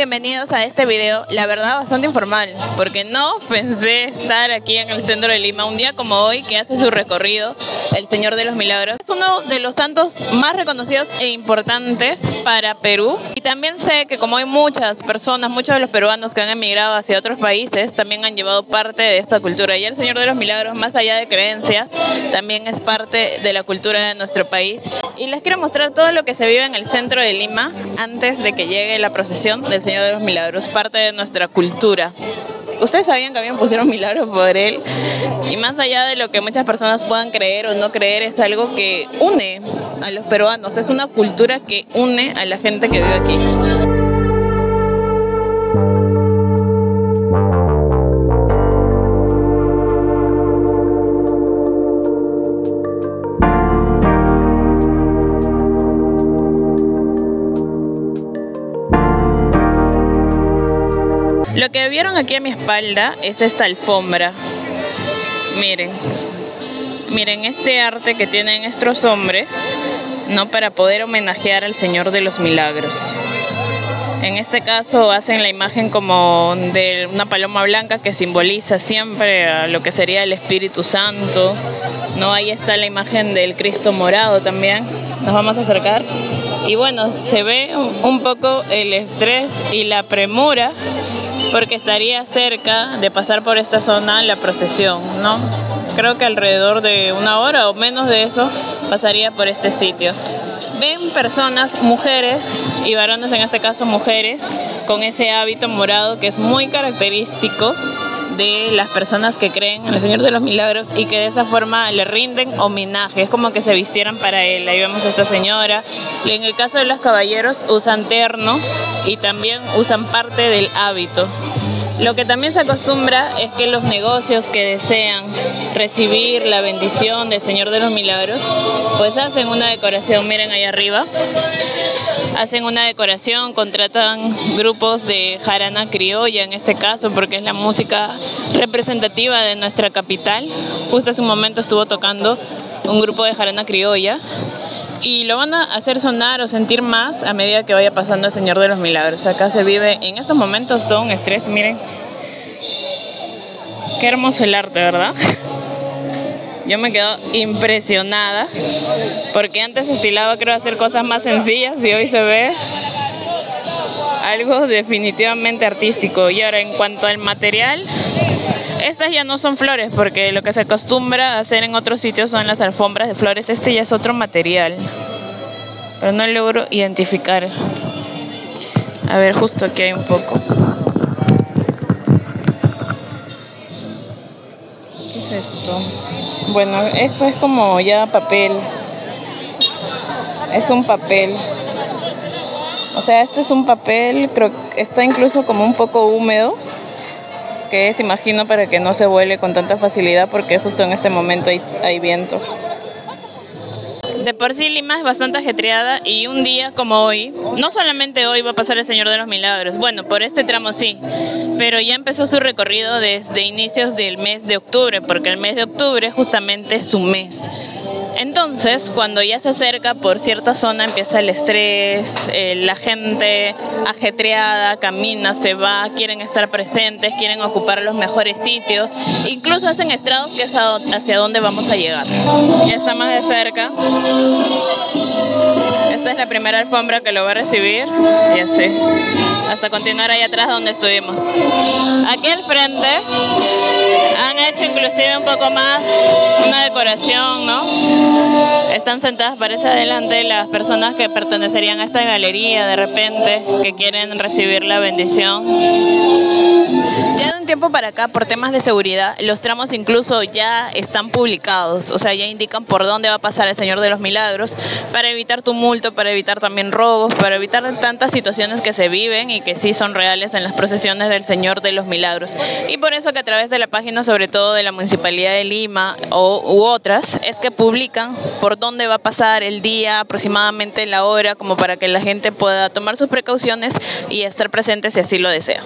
bienvenidos a este video, la verdad bastante informal, porque no pensé estar aquí en el centro de Lima un día como hoy, que hace su recorrido el Señor de los Milagros. Es uno de los santos más reconocidos e importantes para Perú, y también sé que como hay muchas personas, muchos de los peruanos que han emigrado hacia otros países, también han llevado parte de esta cultura, y el Señor de los Milagros, más allá de creencias, también es parte de la cultura de nuestro país. Y les quiero mostrar todo lo que se vive en el centro de Lima antes de que llegue la procesión del Señor de los Milagros, parte de nuestra cultura. Ustedes sabían que habían pusieron milagros por él, y más allá de lo que muchas personas puedan creer o no creer, es algo que une a los peruanos, es una cultura que une a la gente que vive aquí. Lo que vieron aquí a mi espalda es esta alfombra. Miren este arte que tienen estos hombres, ¿no? Para poder homenajear al Señor de los Milagros. En este caso hacen la imagen como de una paloma blanca que simboliza siempre a lo que sería el Espíritu Santo, ¿no? Ahí está la imagen del Cristo morado también. Nos vamos a acercar. Y bueno, se ve un poco el estrés y la premura, porque estaría cerca de pasar por esta zona la procesión, ¿no? Creo que alrededor de una hora o menos de eso pasaría por este sitio. Ven personas, mujeres y varones, en este caso mujeres, con ese hábito morado que es muy característico de las personas que creen en el Señor de los Milagros y que de esa forma le rinden homenaje, es como que se vistieran para él. Ahí vemos a esta señora. En el caso de los caballeros usan terno y también usan parte del hábito. Lo que también se acostumbra es que los negocios que desean recibir la bendición del Señor de los Milagros, pues hacen una decoración. Miren ahí arriba, hacen una decoración, contratan grupos de jarana criolla en este caso, porque es la música representativa de nuestra capital. Justo hace un momento estuvo tocando un grupo de jarana criolla, y lo van a hacer sonar o sentir más a medida que vaya pasando el Señor de los Milagros. Acá se vive en estos momentos todo un estrés. Miren, qué hermoso el arte, ¿verdad? Yo me quedo impresionada, porque antes estilaba, creo, hacer cosas más sencillas, y hoy se ve algo definitivamente artístico. Y ahora, en cuanto al material, estas ya no son flores, porque lo que se acostumbra a hacer en otros sitios son las alfombras de flores. Este ya es otro material, pero no logro identificar. A ver, justo aquí hay un poco. ¿Qué es esto? Bueno, esto es como ya papel. Es un papel. O sea, este es un papel, creo que está incluso como un poco húmedo, que es, imagino, para que no se vuele con tanta facilidad, porque justo en este momento hay viento. De por sí Lima es bastante ajetreada, y un día como hoy, no solamente hoy va a pasar el Señor de los Milagros, bueno, por este tramo sí, pero ya empezó su recorrido desde inicios del mes de octubre, porque el mes de octubre justamente es su mes. Entonces, cuando ya se acerca por cierta zona, empieza el estrés, la gente ajetreada, camina, se va, quieren estar presentes, quieren ocupar los mejores sitios, incluso hacen estrados, que es hacia donde vamos a llegar. Ya está más de cerca. Esta es la primera alfombra que lo va a recibir, ya sé, hasta continuar ahí atrás donde estuvimos. Aquí al frente han hecho inclusive un poco más una decoración, ¿no? Están sentadas, parece, adelante las personas que pertenecerían a esta galería, de repente, que quieren recibir la bendición. Ya de un tiempo para acá, por temas de seguridad, los tramos incluso ya están publicados, o sea, ya indican por dónde va a pasar el Señor de los Milagros, para evitar tumulto, para evitar también robos, para evitar tantas situaciones que se viven y que sí son reales en las procesiones del Señor de los Milagros. Y por eso que a través de la página, sobre todo de la Municipalidad de Lima u otras, es que publican por dónde va a pasar el día, aproximadamente la hora, como para que la gente pueda tomar sus precauciones y estar presente si así lo desea.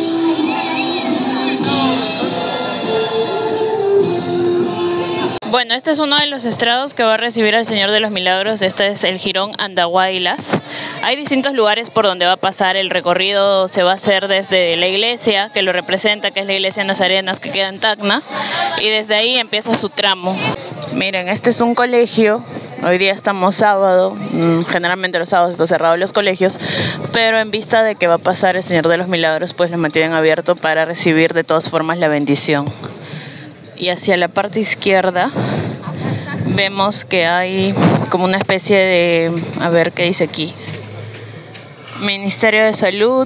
Bueno, Bueno, este es uno de los estrados que va a recibir al Señor de los Milagros. Este es el Jirón Andahuaylas. Hay distintos lugares por donde va a pasar. El recorrido se va a hacer desde la iglesia que lo representa, que es la iglesia Nazarenas, que queda en Tacna, y desde ahí empieza su tramo. Miren, este es un colegio. Hoy día estamos sábado, generalmente los sábados están cerrados los colegios, pero en vista de que va a pasar el Señor de los Milagros, pues lo mantienen abierto para recibir de todas formas la bendición. Y hacia la parte izquierda vemos que hay como una especie de, a ver qué dice aquí, Ministerio de Salud,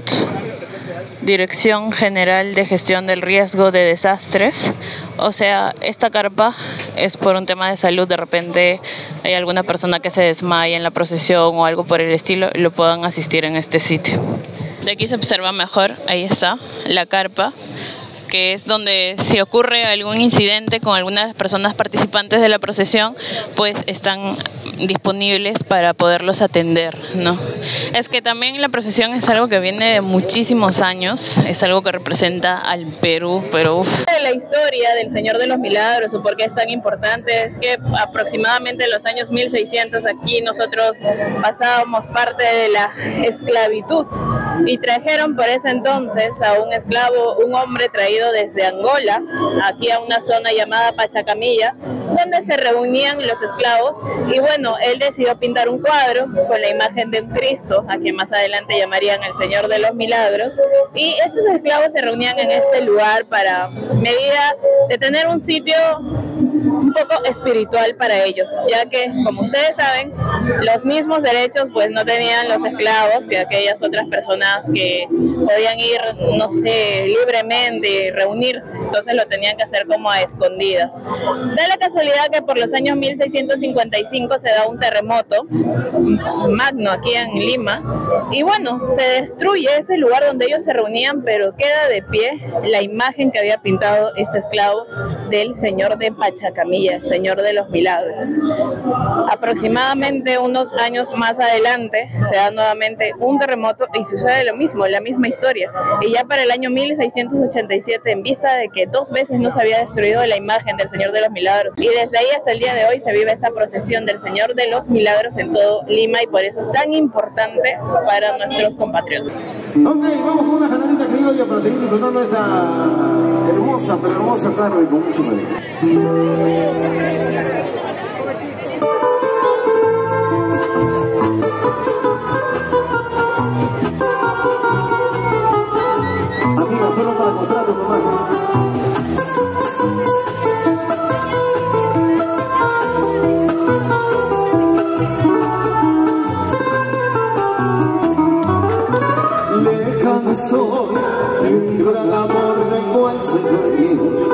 Dirección General de Gestión del Riesgo de Desastres. O sea, esta carpa es por un tema de salud. De repente hay alguna persona que se desmaya en la procesión o algo por el estilo, y lo puedan asistir en este sitio. De aquí se observa mejor, ahí está la carpa, que es donde si ocurre algún incidente con alguna de las personas participantes de la procesión, pues están disponibles para poderlos atender, ¿no? Es que también la procesión es algo que viene de muchísimos años, es algo que representa al Perú, pero La historia del Señor de los Milagros, o por qué es tan importante, es que aproximadamente en los años 1600 aquí nosotros pasábamos parte de la esclavitud y trajeron por ese entonces a un esclavo, un hombre traído desde Angola, aquí a una zona llamada Pachacamilla, donde se reunían los esclavos, y bueno, él decidió pintar un cuadro con la imagen de un Cristo, a quien más adelante llamarían el Señor de los Milagros, y estos esclavos se reunían en este lugar para medida de tener un sitio un poco espiritual para ellos, ya que, como ustedes saben, los mismos derechos pues no tenían los esclavos que aquellas otras personas que podían ir, no sé, libremente y reunirse, entonces lo tenían que hacer como a escondidas. Da la casualidad que por los años 1655 se da un terremoto magno aquí en Lima, y bueno, se destruye ese lugar donde ellos se reunían, pero queda de pie la imagen que había pintado este esclavo del Señor de Pachacamilla, Señor de los Milagros. Aproximadamente unos años más adelante se da nuevamente un terremoto y sucede lo mismo, la misma historia. Y ya para el año 1687, en vista de que 2 veces no se había destruido la imagen del Señor de los Milagros, y desde ahí hasta el día de hoy se vive esta procesión del Señor de los Milagros en todo Lima, y por eso es tan importante para nuestros compatriotas. Ok, vamos con una janadita criolla para seguir disfrutando esta hermosa, pero hermosa tarde con mucho manejo. Amiga, solo para contrato nomás. Lejano estoy de un gran amor de cual soy dueño.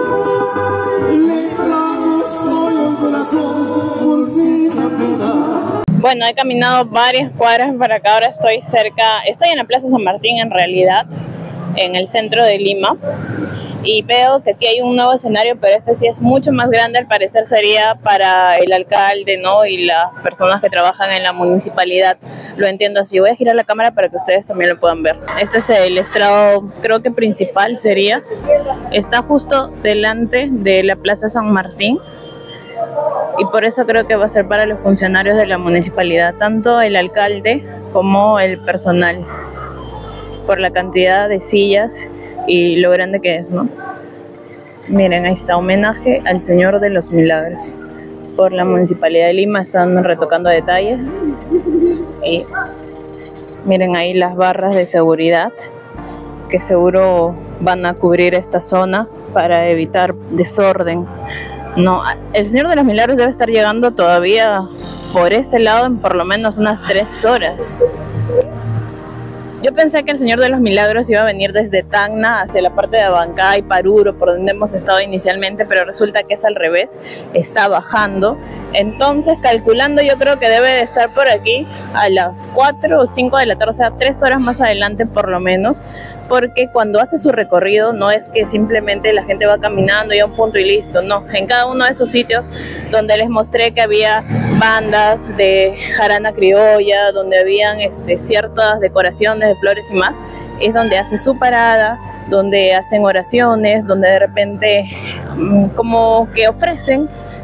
Lejano estoy un corazón por ti la pena. Bueno, he caminado varias cuadras para acá, ahora estoy en la Plaza San Martín en realidad, en el centro de Lima, y veo que aquí hay un nuevo escenario, pero este sí es mucho más grande, al parecer sería para el alcalde, ¿no? Y las personas que trabajan en la municipalidad, lo entiendo así. Voy a girar la cámara para que ustedes también lo puedan ver. Este es el estrado, creo que principal sería, está justo delante de la Plaza San Martín, y por eso creo que va a ser para los funcionarios de la municipalidad, tanto el alcalde como el personal, por la cantidad de sillas y lo grande que es, ¿no? Miren, ahí está, homenaje al Señor de los Milagros. Por la Municipalidad de Lima están retocando detalles. Y miren ahí las barras de seguridad, que seguro van a cubrir esta zona para evitar desorden. No, el Señor de los Milagros debe estar llegando todavía por este lado en por lo menos unas 3 horas. Yo pensé que el Señor de los Milagros iba a venir desde Tacna hacia la parte de Abancay y Paruro, por donde hemos estado inicialmente, pero resulta que es al revés, está bajando. Entonces, calculando, yo creo que debe de estar por aquí a las 4 o 5 de la tarde, o sea, 3 horas más adelante por lo menos, porque cuando hace su recorrido no es que simplemente la gente va caminando y a un punto y listo, no. En cada uno de esos sitios donde les mostré que había bandas de jarana criolla, donde habían ciertas decoraciones de flores y más, es donde hace su parada, donde hacen oraciones, donde de repente como que ofrecen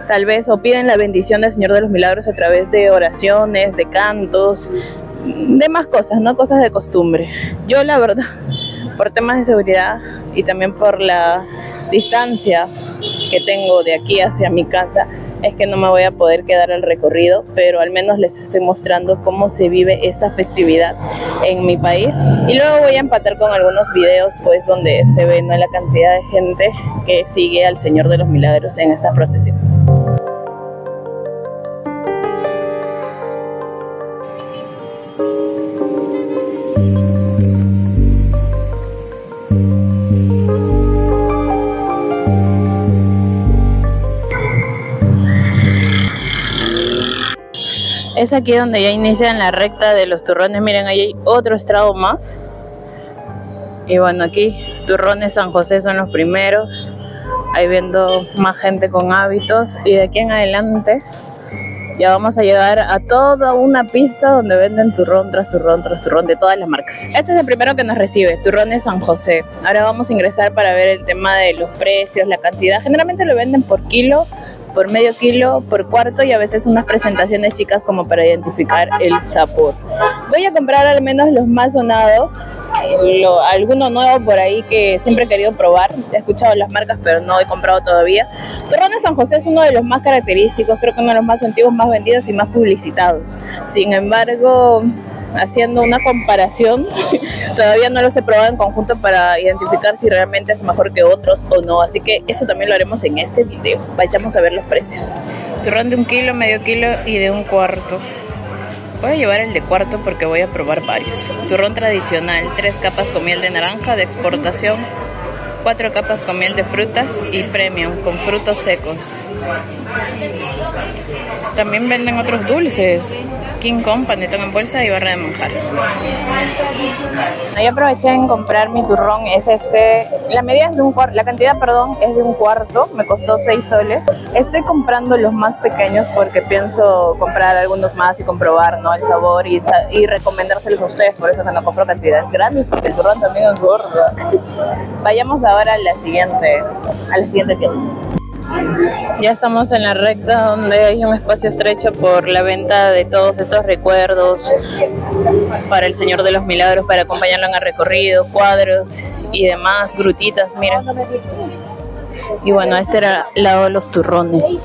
tal vez, o piden la bendición del Señor de los Milagros a través de oraciones, de cantos, de más cosas, ¿no? Cosas de costumbre. Yo, la verdad, por temas de seguridad y también por la distancia que tengo de aquí hacia mi casa, es que no me voy a poder quedar al recorrido, pero al menos les estoy mostrando cómo se vive esta festividad en mi país, y luego voy a empatar con algunos videos pues donde se ve, ¿no?, la cantidad de gente que sigue al Señor de los Milagros en esta procesión. Es aquí donde ya inician la recta de los turrones. Miren, ahí hay otro estrado más. Y bueno, aquí turrones San José son los primeros. Ahí viendo más gente con hábitos. Y de aquí en adelante ya vamos a llegar a toda una pista donde venden turrón tras turrón tras turrón de todas las marcas. Este es el primero que nos recibe, turrones San José. Ahora vamos a ingresar para ver el tema de los precios, la cantidad. Generalmente lo venden por kilo, por medio kilo, por cuarto, y a veces unas presentaciones chicas como para identificar el sabor. Voy a comprar al menos los más sonados, alguno nuevo por ahí que siempre he querido probar. He escuchado las marcas pero no he comprado todavía. Turrones San José es uno de los más característicos, creo que uno de los más antiguos, más vendidos y más publicitados. Sin embargo, haciendo una comparación, todavía no los he probado en conjunto para identificar si realmente es mejor que otros o no, así que eso también lo haremos en este video. Vayamos a ver los precios. Turrón de 1 kilo, medio kilo y de 1 cuarto. Voy a llevar el de cuarto porque voy a probar varios. Turrón tradicional, 3 capas con miel de naranja de exportación, 4 capas con miel de frutas y premium con frutos secos. También venden otros dulces, King Kong, panetón en bolsa y barra de manjar. Ahí aproveché en comprar mi turrón, es la medida es de 1 cuarto, la cantidad, perdón, es de 1 cuarto, me costó 6 soles. Estoy comprando los más pequeños porque pienso comprar algunos más y comprobar, ¿no?, el sabor y recomendárselos a ustedes, por eso que no compro cantidades grandes, porque el turrón también es gordo. Vayamos ahora a la siguiente tienda. Ya estamos en la recta donde hay un espacio estrecho por la venta de todos estos recuerdos para el Señor de los Milagros, para acompañarlo en el recorrido, cuadros y demás, grutitas, miren. Y bueno, este era el lado de los turrones.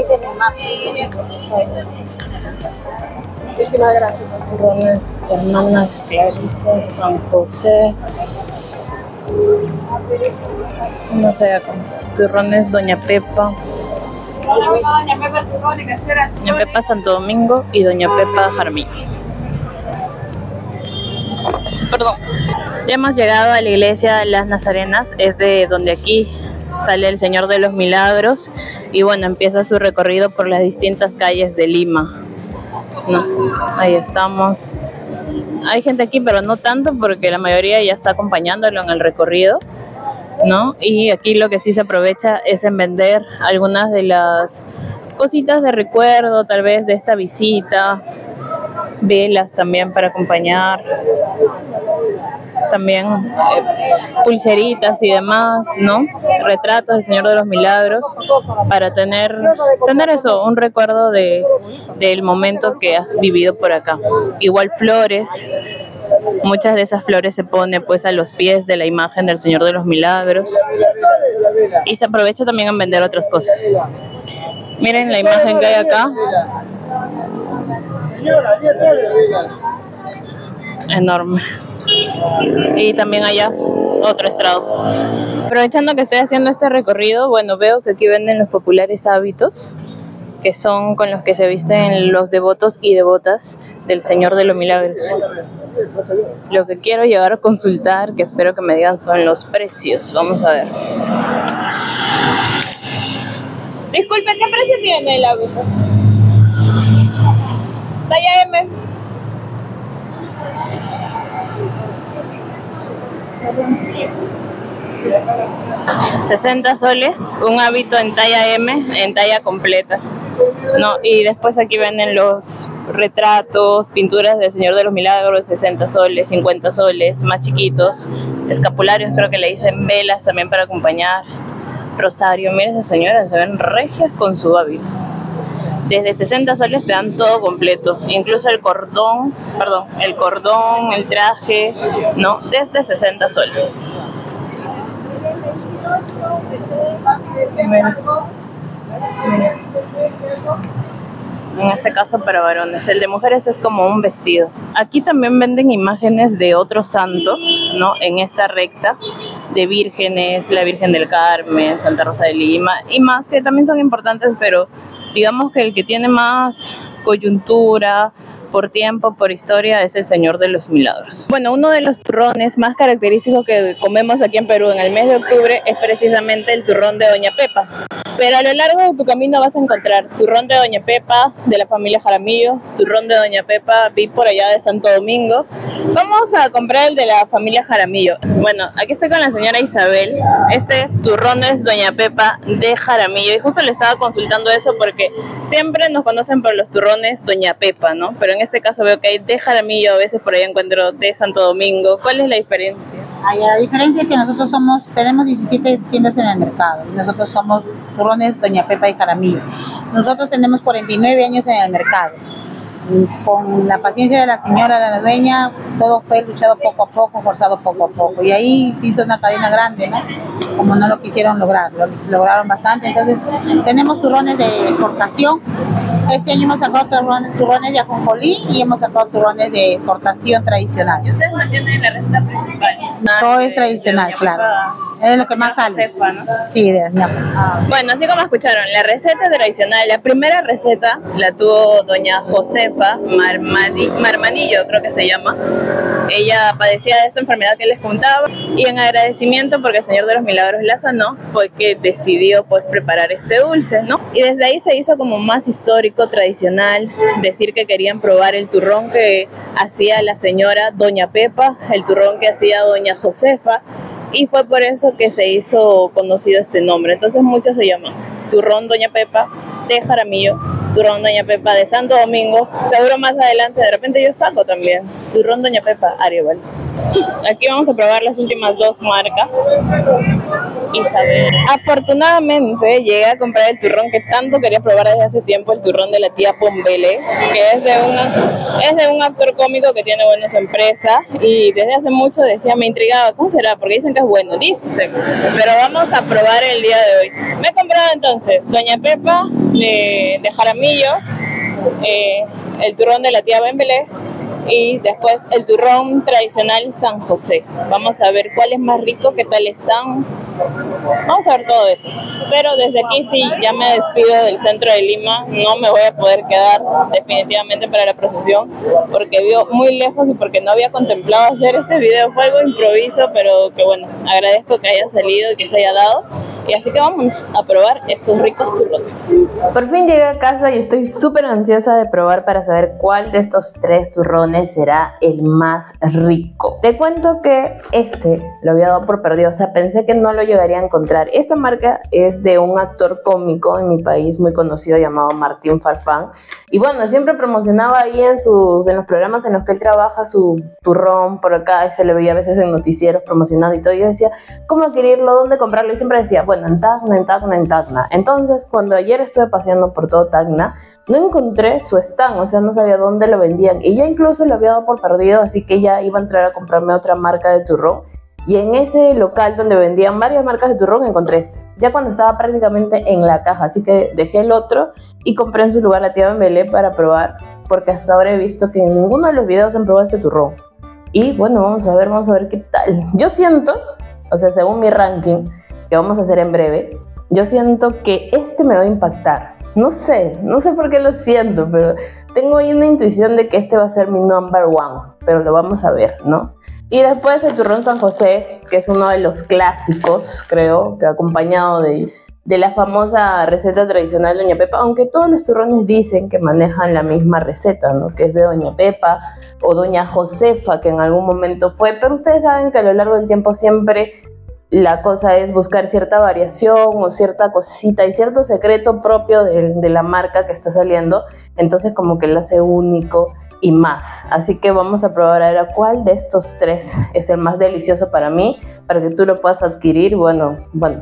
Muchísimas gracias. Turrones Hermanas Clarisa, San José. No sé, turrones Doña Pepa. Doña Pepa Santo Domingo y Doña Pepa Jaramillo. Perdón. Ya hemos llegado a la iglesia de las Nazarenas, es de donde aquí sale el Señor de los Milagros y bueno, empieza su recorrido por las distintas calles de Lima. No, ahí estamos. Hay gente aquí, pero no tanto porque la mayoría ya está acompañándolo en el recorrido, ¿no? Y aquí lo que sí se aprovecha es en vender algunas de las cositas de recuerdo, tal vez de esta visita, velas también para acompañar, también pulseritas y demás, ¿no? Retratos del Señor de los Milagros para tener eso, un recuerdo del momento que has vivido por acá. Igual flores. Muchas de esas flores se pone pues a los pies de la imagen del Señor de los Milagros y se aprovecha también en vender otras cosas. Miren la imagen que hay acá. Enorme. Y también allá otro estrado. Aprovechando que estoy haciendo este recorrido, bueno, veo que aquí venden los populares hábitos que son con los que se visten los devotos y devotas del Señor de los Milagros. Lo que quiero llegar a consultar, que espero que me digan, son los precios. Vamos a ver. Disculpe, ¿qué precio tiene el hábito? Talla M. $60 soles, un hábito en talla M, en talla completa. No, y después aquí venden los retratos, pinturas del Señor de los Milagros, 60 soles, 50 soles, más chiquitos, escapularios, creo que le dicen, velas también para acompañar, Rosario. Miren, esas señoras se ven regias con su hábito. Desde 60 soles te dan todo completo, incluso el cordón, el traje, ¿no? Desde 60 soles. Mira. En este caso para varones, el de mujeres es como un vestido. Aquí también venden imágenes de otros santos, ¿no? En esta recta de vírgenes, la Virgen del Carmen, Santa Rosa de Lima y más, que también son importantes, pero digamos que el que tiene más coyuntura por tiempo, por historia, es el Señor de los Milagros. Bueno, uno de los turrones más característicos que comemos aquí en Perú en el mes de octubre es precisamente el turrón de Doña Pepa. Pero a lo largo de tu camino vas a encontrar turrón de Doña Pepa, de la familia Jaramillo, turrón de Doña Pepa, vi por allá de Santo Domingo. Vamos a comprar el de la familia Jaramillo. Bueno, aquí estoy con la señora Isabel. Este turrón es Doña Pepa de Jaramillo y justo le estaba consultando eso porque siempre nos conocen por los turrones Doña Pepa, ¿no? Pero en este caso veo que hay de Jaramillo, a veces por ahí encuentro de Santo Domingo. ¿Cuál es la diferencia? La diferencia es que nosotros tenemos 17 tiendas en el mercado y nosotros somos turrones Doña Pepa y Jaramillo. Nosotros tenemos 49 años en el mercado. Con la paciencia de la señora, la dueña, todo fue luchado poco a poco, forzado poco a poco. Y ahí se hizo una cadena grande, ¿no? Como no lo quisieron lograr, lo lograron bastante. Entonces, tenemos turrones de exportación. Este año hemos sacado turrones de ajonjolí y hemos sacado turrones de exportación tradicional. ¿Y ustedes mantienen la receta principal? Todo es tradicional, claro. Es lo que más sale. Josefa, ¿no? Sí, de Doña Josefa. Bueno, así como escucharon, la receta tradicional, la primera receta la tuvo Doña Josefa Marmanillo, creo que se llama. Ella padecía de esta enfermedad que les contaba y en agradecimiento porque el Señor de los Milagros la sanó, fue que decidió pues preparar este dulce, ¿no? Y desde ahí se hizo como más histórico, tradicional, decir que querían probar el turrón que hacía la señora Doña Pepa, el turrón que hacía Doña Josefa, y fue por eso que se hizo conocido este nombre. Entonces muchos se llaman turrón Doña Pepa de Jaramillo, turrón Doña Pepa de Santo Domingo, seguro más adelante de repente yo saco también turrón Doña Pepa Areval. Aquí vamos a probar las últimas dos marcas. Isabel. Afortunadamente llegué a comprar el turrón que tanto quería probar desde hace tiempo, el turrón de la tía Pombele, que es de un actor cómico que tiene buenas empresas y desde hace mucho decía, me intrigaba, ¿cómo será? Porque dicen que es bueno, dicen, pero vamos a probar el día de hoy. Me he comprado entonces Doña Pepa de Jaramillo, el turrón de la tía Pombele y después el turrón tradicional San José. Vamos a ver cuál es más rico, qué tal están. Vamos a ver todo eso. Pero desde aquí sí, ya me despido del centro de Lima. No me voy a poder quedar definitivamente para la procesión porque vivo muy lejos y porque no había contemplado hacer este video. Fue algo improviso, pero que bueno, agradezco que haya salido y que se haya dado. Y así que vamos a probar estos ricos turrones. Por fin llegué a casa y estoy súper ansiosa de probar para saber cuál de estos tres turrones será el más rico. Te cuento que lo había dado por perdido, o sea, pensé que no lo llegaría a encontrar. Esta marca es de un actor cómico en mi país muy conocido llamado Martín Farfán. Y bueno, siempre promocionaba ahí en los programas en los que él trabaja su turrón por acá, y se le veía a veces en noticieros promocionando y todo. Y yo decía, ¿cómo adquirirlo? ¿Dónde comprarlo? Y siempre decía, bueno, en Tacna. Entonces, cuando ayer estuve paseando por todo Tacna, no encontré su stand, o sea, no sabía dónde lo vendían. Y ya incluso lo había dado por perdido, así que ya iba a entrar a comprarme otra marca de turrón. Y en ese local donde vendían varias marcas de turrón encontré este, ya cuando estaba prácticamente en la caja, así que dejé el otro y compré en su lugar la tía Bembelé para probar, porque hasta ahora he visto que en ninguno de los videos han probado este turrón. Y bueno, vamos a ver qué tal. Yo siento, o sea, según mi ranking, que vamos a hacer en breve, yo siento que este me va a impactar. No sé por qué lo siento, pero tengo ahí una intuición de que este va a ser mi number one, pero lo vamos a ver, ¿no? Y después el turrón San José, que es uno de los clásicos, creo, que acompañado de la famosa receta tradicional de Doña Pepa, aunque todos los turrones dicen que manejan la misma receta, ¿no? Que es de Doña Pepa o Doña Josefa, que en algún momento fue, pero ustedes saben que a lo largo del tiempo siempre la cosa es buscar cierta variación o cierta cosita y cierto secreto propio de la marca que está saliendo, entonces como que lo hace único y más. Así que vamos a probar ahora cuál de estos tres es el más delicioso para mí, para que tú lo puedas adquirir. Bueno,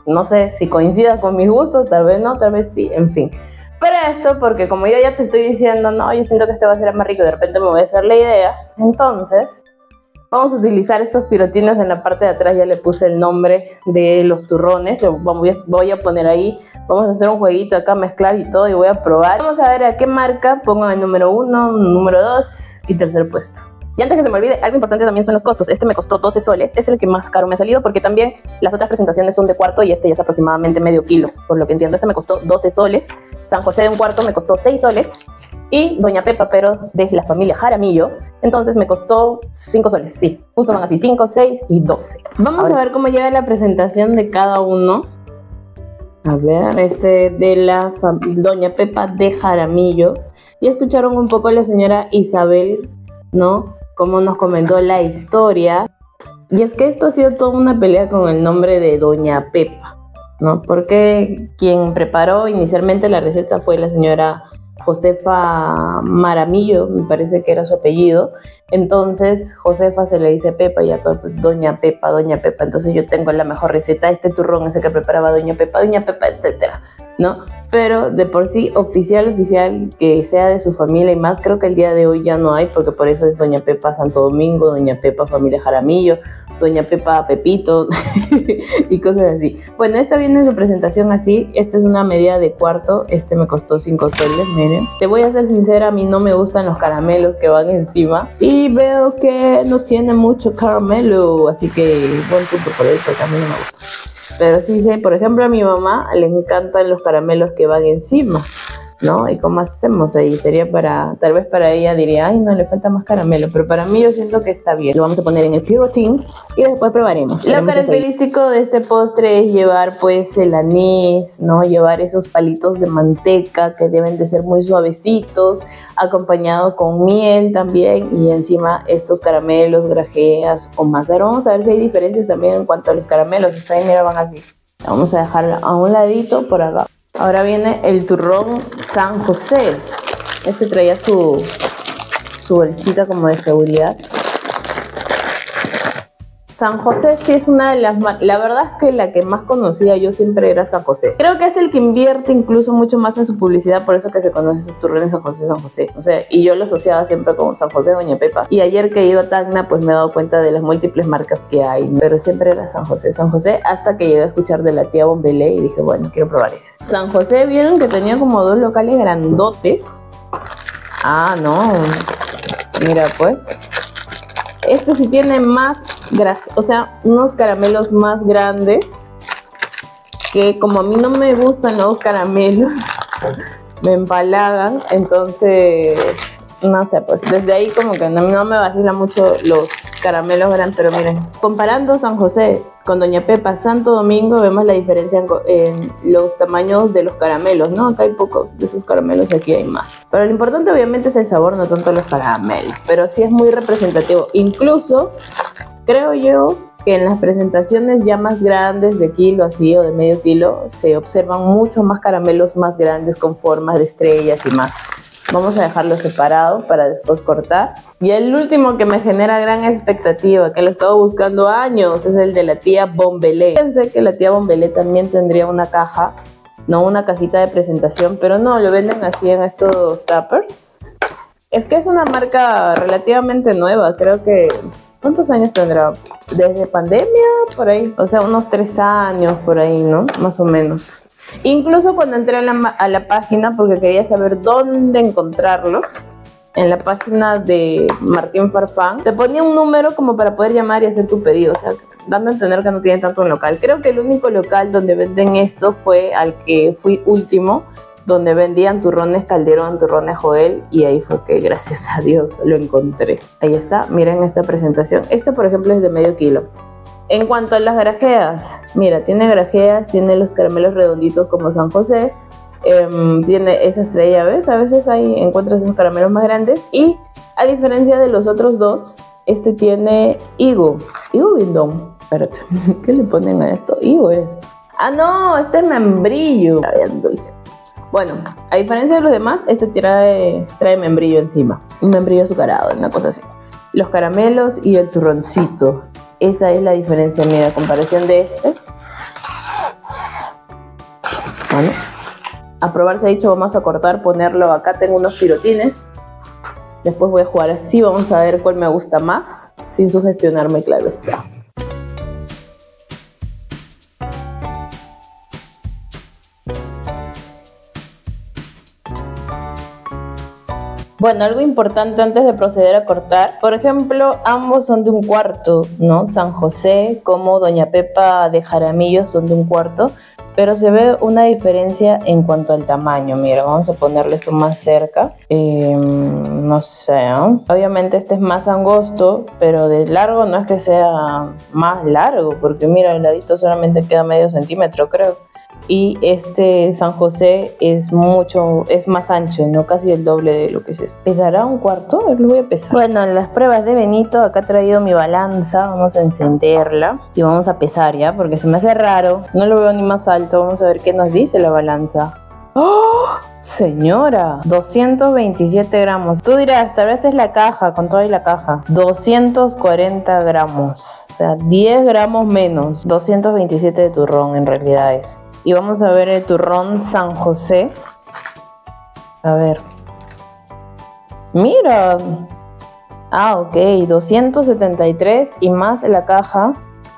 no sé si coincida con mis gustos, tal vez no, tal vez sí, en fin. Para esto, porque como yo ya te estoy diciendo, no, yo siento que este va a ser el más rico y de repente me voy a hacer la idea, entonces vamos a utilizar estos pirotines en la parte de atrás. Ya le puse el nombre de los turrones, voy a poner ahí, vamos a hacer un jueguito acá, mezclar y todo, y voy a probar. Vamos a ver a qué marca pongo el número 1, número 2 y tercer puesto. Y antes que se me olvide, algo importante también son los costos. Este me costó 12 soles, es el que más caro me ha salido, porque también las otras presentaciones son de cuarto y este ya es aproximadamente medio kilo, por lo que entiendo. Este me costó 12 soles, San José de un cuarto me costó 6 soles, y Doña Pepa, pero de la familia Jaramillo, entonces me costó 5 soles, sí, justo van así, 5, 6 y 12. Vamos a ver cómo llega la presentación de cada uno. A ver, este de la Doña Pepa de Jaramillo. Ya escucharon un poco a la señora Isabel, ¿no? Cómo nos comentó la historia. Y es que esto ha sido toda una pelea con el nombre de Doña Pepa, ¿no? Porque quien preparó inicialmente la receta fue la señora Josefa Maramillo, me parece que era su apellido. Entonces Josefa se le dice Pepa y a todo, Doña Pepa, Doña Pepa. Entonces yo tengo la mejor receta, este turrón ese que preparaba Doña Pepa, etcétera, ¿no? Pero de por sí, oficial, que sea de su familia y más, creo que el día de hoy ya no hay, porque por eso es Doña Pepa Santo Domingo, Doña Pepa familia Jaramillo, Doña Pepa Pepito y cosas así. Bueno, esta viene en su presentación así. Esta es una medida de cuarto, este me costó 5 soles, miren. Te voy a ser sincera, a mí no me gustan los caramelos que van encima y veo que no tiene mucho caramelo, así que buen punto por ahí, porque a mí no me gusta. Pero sí sé, por ejemplo, a mi mamá le encantan los caramelos que van encima, ¿no? ¿Y cómo hacemos ahí? Sería tal vez para ella diría, ay, no, le falta más caramelo, pero para mí yo siento que está bien. Lo vamos a poner en el pirotín y después probaremos. Lo característico de este postre es llevar pues el anís, ¿no? Llevar esos palitos de manteca que deben de ser muy suavecitos, acompañado con miel también, y encima estos caramelos, grajeas o más. Ahora vamos a ver si hay diferencias también en cuanto a los caramelos. Esta mira, van así. Vamos a dejarla a un ladito por acá. Ahora viene el turrón San José. Este traía su bolsita como de seguridad. San José sí es una de las más... La verdad es que la que más conocía yo siempre era San José. Creo que es el que invierte incluso mucho más en su publicidad, por eso que se conoce ese turrón de San José, San José. O sea, y yo lo asociaba siempre con San José, Doña Pepa. Y ayer que iba a Tacna, pues me he dado cuenta de las múltiples marcas que hay. Pero siempre era San José, hasta que llegué a escuchar de la tía Bombelé y dije, bueno, quiero probar ese. San José, ¿vieron que tenía como 2 locales grandotes? Ah, no. Mira, pues. Este sí tiene más, o sea, unos caramelos más grandes, que como a mí no me gustan los caramelos, me empalagan, entonces, no sé, pues desde ahí como que no me vacila mucho los caramelos grandes, pero miren, comparando San José con Doña Pepa Santo Domingo, vemos la diferencia en los tamaños de los caramelos, ¿no? Acá hay pocos de esos caramelos, aquí hay más. Pero lo importante obviamente es el sabor, no tanto los caramelos, pero sí es muy representativo. Incluso, creo yo que en las presentaciones ya más grandes de kilo así o de medio kilo, se observan mucho más caramelos más grandes con formas de estrellas y más. Vamos a dejarlo separado para después cortar. Y el último que me genera gran expectativa, que lo he estado buscando años, es el de la tía Bombelé. Pensé que la tía Bombelé también tendría una caja, no una cajita de presentación, pero no, lo venden así en estos tuppers. Es que es una marca relativamente nueva, creo que... ¿Cuántos años tendrá? Desde pandemia, por ahí. O sea, unos 3 años por ahí, ¿no? Más o menos. Incluso cuando entré a la página, porque quería saber dónde encontrarlos, en la página de Martín Farfán, te ponía un número como para poder llamar y hacer tu pedido, o sea, dando a entender que no tienen tanto un local. Creo que el único local donde venden esto fue al que fui último, donde vendían turrones Calderón, turrones Joel, y ahí fue que gracias a Dios lo encontré. Ahí está, miren esta presentación. Este por ejemplo es de medio kilo. En cuanto a las grajeas, mira, tiene grajeas, tiene los caramelos redonditos como San José, tiene esa estrella, ¿ves? A veces ahí encuentras esos caramelos más grandes, y a diferencia de los otros dos, este tiene higo guindón. Espérate, ¿qué le ponen a esto? Higo es. Ah, no, este es membrillo. Está bien dulce. Bueno, a diferencia de los demás, este trae membrillo encima, un membrillo azucarado, una cosa así. Los caramelos y el turroncito. Esa es la diferencia, mira, a comparación de este. Bueno, a probar se ha dicho, vamos a cortar, ponerlo acá. Tengo unos pirotines. Después voy a jugar así, vamos a ver cuál me gusta más, sin sugestionarme, claro está. Bueno, algo importante antes de proceder a cortar. Por ejemplo, ambos son de 1/4, ¿no? San José como Doña Pepa de Jaramillo son de 1/4, pero se ve una diferencia en cuanto al tamaño. Mira, vamos a ponerle esto más cerca. No sé, ¿no? Obviamente este es más angosto, pero de largo no es que sea más largo, porque mira, el ladito solamente queda medio centímetro, creo. Y este San José es más ancho, no casi el doble de lo que es esto. ¿Pesará 1/4? Lo voy a pesar. Bueno, en las pruebas de Benito, acá he traído mi balanza. Vamos a encenderla y vamos a pesar ya, porque se me hace raro. No lo veo ni más alto. Vamos a ver qué nos dice la balanza. ¡Oh! Señora, 227 gramos. Tú dirás, tal vez es la caja, con toda y la caja. 240 gramos. O sea, 10 gramos menos. 227 de turrón en realidad es. Y vamos a ver el turrón San José. A ver. Mira. Ah, ok. 273 y más la caja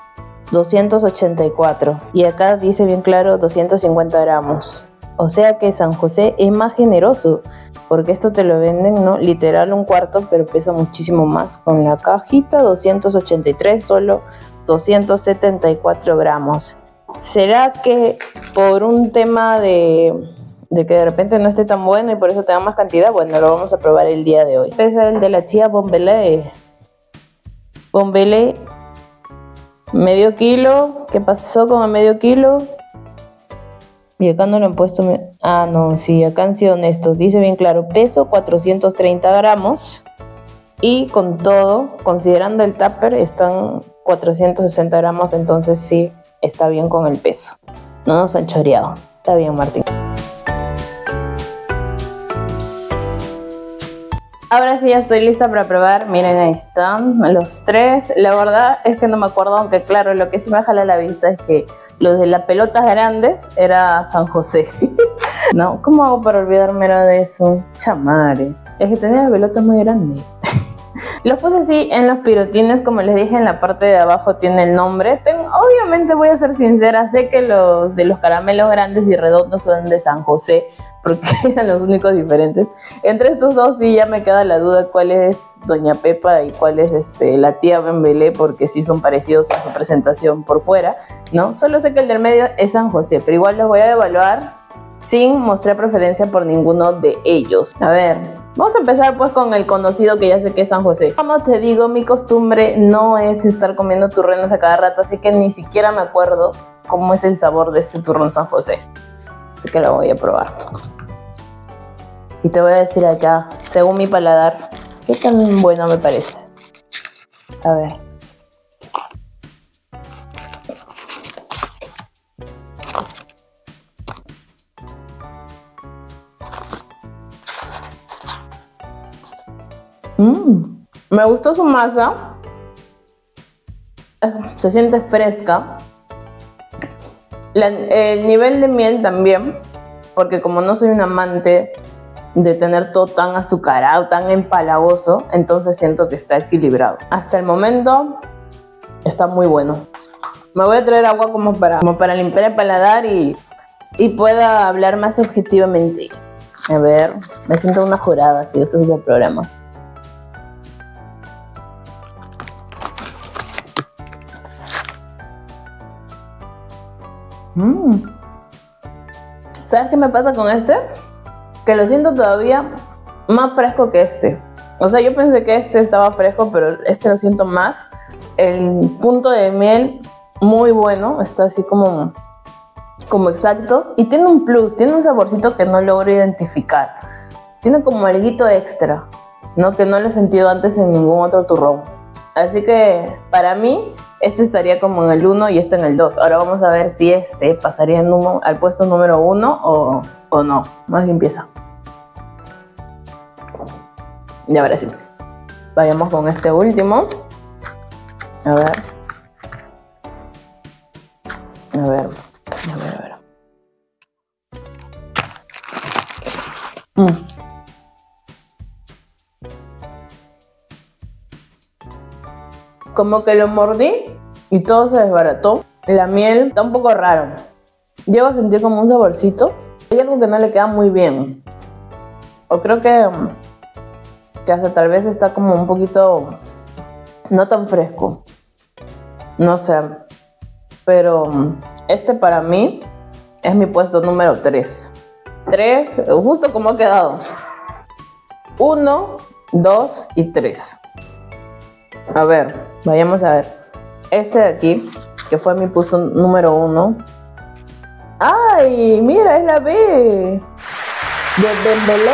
284. Y acá dice bien claro 250 gramos. O sea que San José es más generoso. Porque esto te lo venden, ¿no? Literal 1/4, pero pesa muchísimo más. Con la cajita 283, solo 274 gramos. ¿Será que por un tema de que de repente no esté tan bueno y por eso te da más cantidad? Bueno, lo vamos a probar el día de hoy. Este es el de la tía Bombelé. Bombelé, medio kilo. ¿Qué pasó con el medio kilo? Y acá no lo han puesto. Ah, no, sí, acá han sido honestos. Dice bien claro, peso 430 gramos. Y con todo, considerando el tupper, están 460 gramos. Entonces sí, está bien con el peso. No nos han choreado. Está bien, Martín. Ahora sí ya estoy lista para probar. Miren, ahí están los tres. La verdad es que no me acuerdo, aunque claro, lo que sí me jala la vista es que los de las pelotas grandes era San José. ¿No? ¿Cómo hago para olvidarme de eso? Chamare. Es que tenía las pelotas muy grandes. Los puse así en los pirotines, como les dije, en la parte de abajo tiene el nombre. Obviamente voy a ser sincera, sé que los de los caramelos grandes y redondos son de San José, porque eran los únicos diferentes. Entre estos dos sí ya me queda la duda cuál es Doña Pepa y cuál es la tía Bombelé, porque sí son parecidos a su presentación por fuera, ¿no? Solo sé que el del medio es San José, pero igual los voy a evaluar sin mostrar preferencia por ninguno de ellos. A ver, vamos a empezar pues con el conocido, que ya sé que es San José. Como te digo, mi costumbre no es estar comiendo turrones a cada rato, así que ni siquiera me acuerdo cómo es el sabor de este turrón San José. Así que lo voy a probar. Y te voy a decir acá, según mi paladar, qué tan bueno me parece. A ver. Me gustó su masa. Se siente fresca. El nivel de miel también, porque como no soy un amante de tener todo tan azucarado, tan empalagoso, entonces siento que está equilibrado. Hasta el momento está muy bueno. Me voy a traer agua como para limpiar el paladar y pueda hablar más objetivamente. A ver, me siento una jurada si eso es el programa. ¿Sabes qué me pasa con este? Que lo siento todavía más fresco que este. O sea, yo pensé que este estaba fresco, pero este lo siento más. El punto de miel muy bueno, está así como exacto. Y tiene un plus, tiene un saborcito que no logro identificar. Tiene como alguito extra, ¿no? Que no lo he sentido antes en ningún otro turrón. Así que para mí este estaría como en el 1 y este en el 2. Ahora vamos a ver si este pasaría al puesto número 1 o no. Más limpieza. Y ahora sí. Vayamos con este último. A ver. A ver. Como que lo mordí y todo se desbarató. La miel está un poco raro. Llego a sentir como un saborcito. Hay algo que no le queda muy bien. O creo que hasta tal vez está como un poquito no tan fresco. No sé. Pero este para mí es mi puesto número 3. 3, justo como ha quedado. 1, 2 y 3. A ver, vayamos a ver. Este de aquí, que fue mi puesto número 1. ¡Ay! Mira, es la B de Dembélé.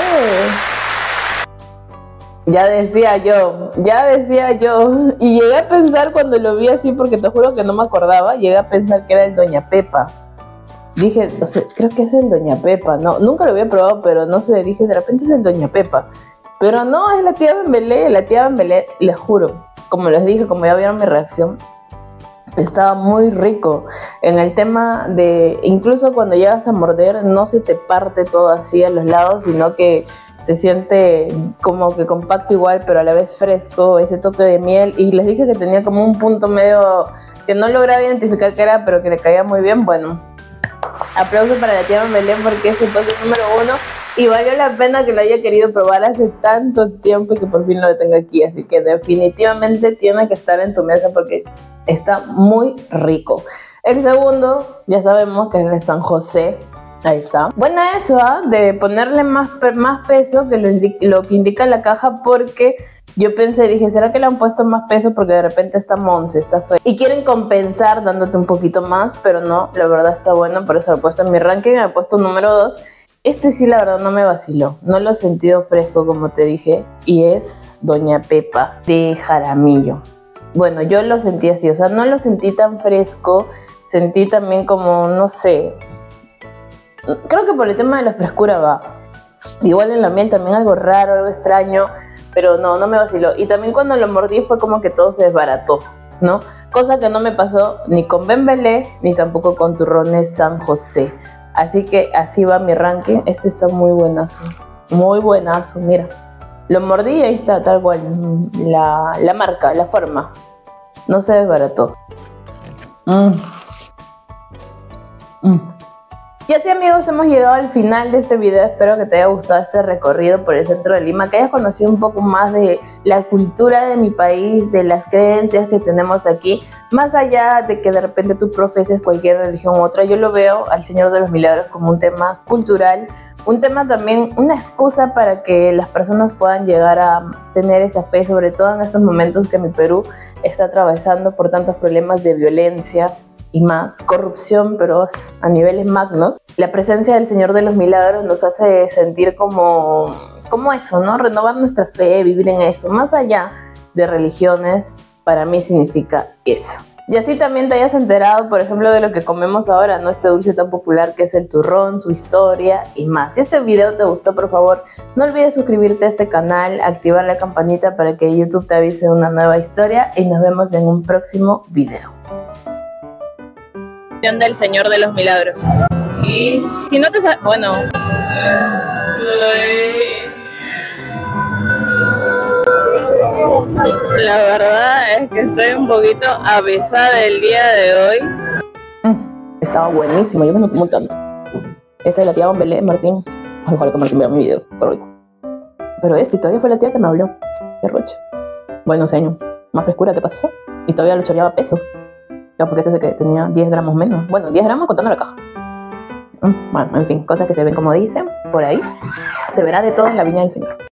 Ya decía yo. Y llegué a pensar cuando lo vi así, porque te juro que no me acordaba, llegué a pensar que era el Doña Pepa. Dije, o sea, creo que es el Doña Pepa, no, nunca lo había probado, pero no sé, dije, de repente es el Doña Pepa. Pero no, es la tía Dembélé, les juro. Como les dije, como ya vieron mi reacción, estaba muy rico. En el tema de, incluso cuando llegas a morder, no se te parte todo así a los lados, sino que se siente como que compacto igual, pero a la vez fresco, ese toque de miel. Y les dije que tenía como un punto medio que no lograba identificar qué era, pero que le caía muy bien. Bueno, aplauso para la tía Dembélé porque es el puesto número 1 y valió la pena que lo haya querido probar hace tanto tiempo y que por fin lo tenga aquí. Así que definitivamente tiene que estar en tu mesa porque está muy rico. El segundo, ya sabemos que es el San José. Ahí está. Buena eso, de ponerle más peso que lo que indica la caja, porque yo pensé, dije, ¿será que le han puesto más peso porque de repente está Monse, está feo? Y quieren compensar dándote un poquito más, pero no, la verdad está bueno, por eso lo he puesto en mi ranking, me he puesto número 2. Este sí, la verdad, no me vaciló. No lo he sentido fresco, como te dije, y es Doña Pepa de Jaramillo. Bueno, yo lo sentí así, o sea, no lo sentí tan fresco, sentí también como, no sé, creo que por el tema de la frescura va. Igual en la miel también algo raro, algo extraño, pero no me vaciló. Y también cuando lo mordí fue como que todo se desbarató, ¿no? Cosa que no me pasó ni con Dembélé, ni tampoco con turrones San José. Así que así va mi ranking. Este está muy buenazo, mira. Lo mordí y ahí está, tal cual, la marca, la forma. No se desbarató. Y así, amigos, hemos llegado al final de este video. Espero que te haya gustado este recorrido por el centro de Lima, que hayas conocido un poco más de la cultura de mi país, de las creencias que tenemos aquí, más allá de que de repente tú profeses cualquier religión u otra. Yo lo veo al Señor de los Milagros como un tema cultural, un tema también, una excusa para que las personas puedan llegar a tener esa fe, sobre todo en estos momentos que mi Perú está atravesando por tantos problemas de violencia y más, corrupción, pero a niveles magnos. La presencia del Señor de los Milagros nos hace sentir como eso, ¿no? Renovar nuestra fe, vivir en eso. Más allá de religiones, para mí significa eso. Y así también te hayas enterado, por ejemplo, de lo que comemos ahora, ¿no? Este dulce tan popular que es el turrón, su historia y más. Si este video te gustó, por favor, no olvides suscribirte a este canal, activar la campanita para que YouTube te avise de una nueva historia y nos vemos en un próximo video. Del Señor de los Milagros. Y si no te sabes, bueno, la verdad es que estoy un poquito avesada el día de hoy. Estaba buenísimo, yo me lo como tanto. Esta es la tía Dembélé, Martín. Ay, ojalá que Martín vea mi video, qué rico. Pero todavía fue la tía que me habló. Qué roche. Bueno, señor, más frescura, ¿qué pasó? Y todavía lo choreaba peso. No, porque este es el que tenía 10 gramos menos. Bueno, 10 gramos contando la caja. Bueno, en fin, cosas que se ven como dicen por ahí. Se verá de todo en la viña del Señor.